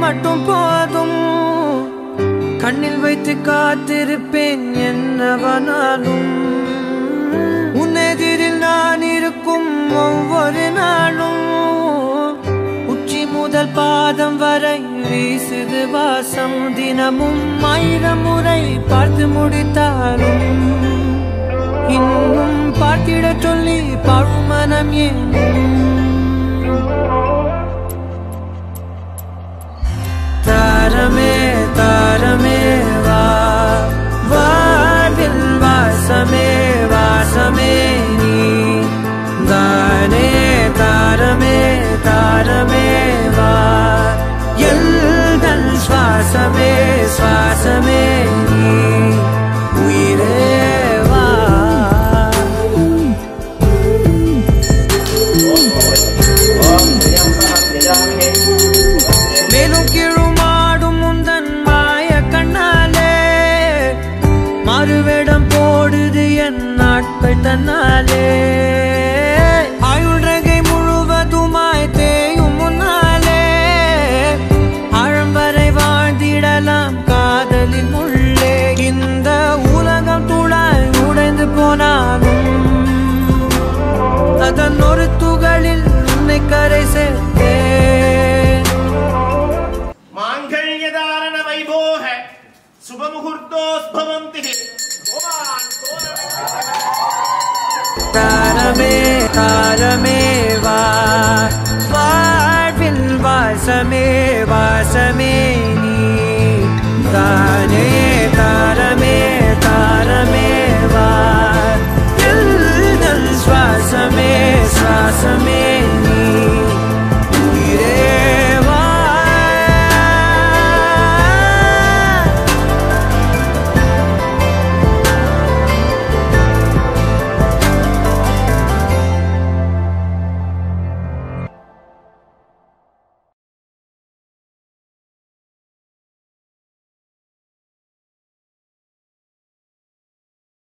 மட்டும் போதும் கண்ணில் வைத்து காத்திருப்பேன் என்னவனாலும் உன்னெதிரில் நான் இருக்கும் ஒவ்வொரு நாளும் உச்சி முதல் பாதம் வரை வீசுது வாசம் தினமும் 1000 முறை பார்த்து முடித்தாலும் இன்னும் பார்த்திட சொல்லி பழுமனம் ஏனும் தாரமே தாரமே வா வாழ்வில் வாசமே வாசமே நீ தானே தாரமே தாரமே வா எல்தன் சுவாசமே சுவாசமே நீ உயிரே வா மேலும் கீழுமாடும் முந்தன் மாய கண்ணாலே மறுவேடம் போடுது என் நாட்கள் தன்னாலே ஆயுள் ரகை முழுவதுமாய் தேயும் முன்னாலே ஆழம் வரை வாழ்ந்திடலாம் காதலின் உள்ளே இந்த உலகம் துளாய் உடைந்து போனாலும் அதன் ஒரு துகளில் உன்னை கரை சேர்த்தேன் மாங்கல்யதாரண வைபோக சுபமுகூர்த்தோஸ்பவந்தி தாரமே தாரமே வா வாழ்வில் வாசமே வாசமே